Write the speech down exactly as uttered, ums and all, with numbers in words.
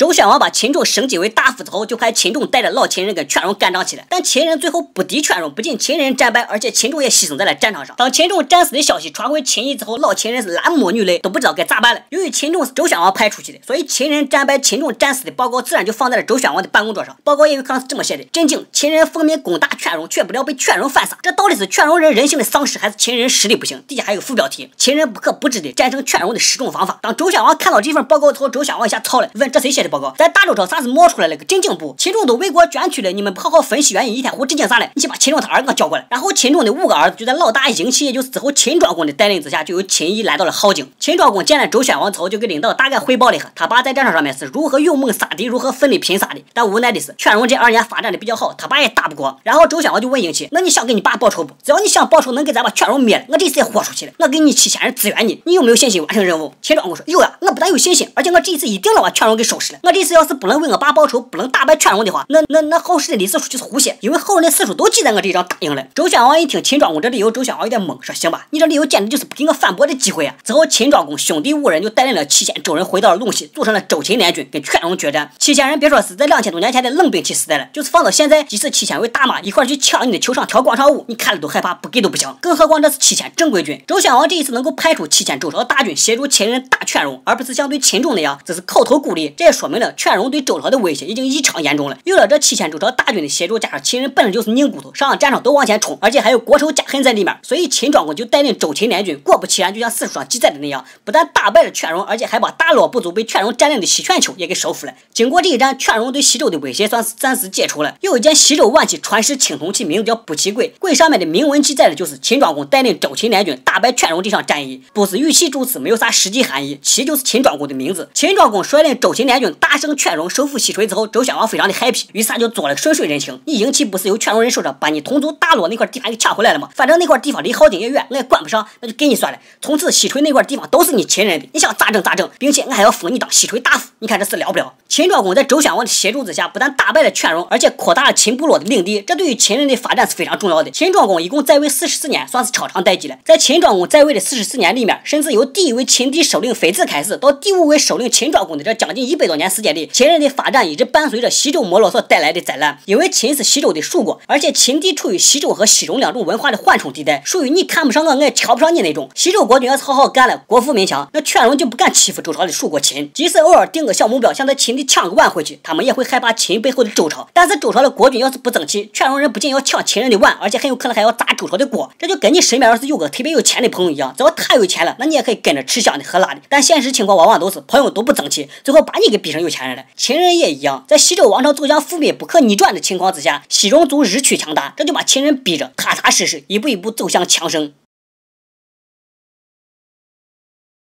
周宣王把秦仲升级为大夫之后，就派秦仲带着老秦人跟劝荣干仗起来，但秦人最后不敌劝荣，不仅秦人战败，而且秦仲也牺牲在了战场上。当秦仲战死的消息传回秦邑之后，老秦人是蓝目女泪，都不知道该咋办了。由于秦仲是周宣王派出去的，所以秦人战败、秦仲战死的报告自然就放在了周宣王的办公桌上。报告也有可能是这么写的：震惊！秦人奉命攻打劝荣，却不料被劝荣反杀。这到底是劝荣人人性的丧失，还是秦人实力不行？底下还有个副标题：秦人不可不知的战胜劝荣的十种方法。当周宣王看到这份报告之后，周宣王一下操了，问这谁写的报告？在大周朝啥时冒出来了个震惊部？秦仲都为国捐躯了，你们不好好分析原因，一天胡震惊啥嘞？你先把秦仲他儿子叫过来。然后秦仲的五个儿子就在老大嬴齐，也就是之后秦庄公的带领之下，就由秦邑来到了镐京。秦庄公见了周宣王之后，就给领导大概汇报了一下他爸在战场上面是如何勇猛杀敌，如何奋力拼杀的。但无奈的是，劝荣这二年发展的比较好，他爸也打不过。然后周宣王就问嬴齐：“那你想给你爸报仇不？只要你想报仇，能给咱把劝荣灭了，我这次也豁出去了，我给你七千人支援你，你有没有信心完成任务？”秦庄公说：“有呀，我不但有信心，而且我这一次一定能把劝荣给收拾了。我这次要是不能为我爸报仇，不能打败劝荣的话，那那那后世的历史书就是胡写，因为后人的史书都记载我这一仗打赢了。”周宣王一听秦庄公这理由，周宣王有点懵，说：“行吧，你这理由简直就是不给我反驳的机会啊！”之后秦庄公兄弟五人就带领了七千周人回到了陇西，组成了周秦联军跟劝荣决战。七千人别说是在两千多年前的冷兵器时代了，就是放到现在，即使七千位大妈一块去抢你的球场跳广场舞，你看了都害怕，不给都不行。更何况这是七千正规军。周宣王这一次能够派出七千周朝大军协助秦人打劝荣，而不是像对秦仲那样只是口头鼓励，这也说明了劝荣对周朝的威胁已经异常严重了。有了这七千周朝大军的协助，加上秦人本身就是拧骨头，上了战场都往前冲，而且还有国仇家恨在里面，所以秦庄公就带领周秦联军，果不其然，就像史书上记载的那样，不但打败了劝荣，而且还把大罗部族被劝荣占领的西泉丘也给收复了。经过这一战，劝荣对西周的威胁算是暂时解除了。有一件西周晚期传世青铜器，名字叫卜齐簋，簋上面的铭文记载的就是秦庄公带领周秦联军打败劝荣这场战役。卜是语气助词，没有啥实际含义，齐就是秦庄公的名字。秦庄公率领周秦联军大胜劝荣，收复西陲之后，周宣王非常的 happy， 于是他就做了顺水人情。你嬴齐不是由劝荣人手上把你同族大罗那块地盘给抢回来了吗？反正那块地方离镐京也远，我也管不上，那就给你算了。从此西陲那块地方都是你秦人的，你想咋整咋整，并且我还要封你当西陲大夫，你看这事了不了？秦庄公在周宣王的协助之下，不但打败了劝荣，而且扩大了秦部落的领地，这对于秦人的发展是非常重要的。秦庄公一共在位四十四年，算是超长待机了。在秦庄公在位的四十四年里面，甚至由第一位秦帝首领妃子开始，到第五位首领秦庄公的这将近一百多年时间里，秦人的发展一直伴随着西周没落所带来的灾难。因为秦是西周的属国，而且秦地处于西周和西戎两种文化的缓冲地带，属于你看不上我，我也瞧不上你那种。西周国君要是好好干了，国富民强，那劝荣就不敢欺负周朝的属国秦。即使偶尔定个小目标，想在秦地抢个碗回去，他们也会害怕秦背后的周朝。但是周朝的国君要是不争气，劝荣人不仅要抢秦人的碗，而且很有可能还要砸周朝的锅。这就跟你身边要是有个特别有钱的朋友一样，只要他有钱了，那你也可以跟着吃香的喝辣的。但现实情况往往都是朋友都不争气，最后把你给逼成有钱人了。秦人也一样，在西周王朝走向覆灭不可逆转的情况之下，西戎族日趋强大，这就把秦人逼着踏踏实实一步一步走向强盛。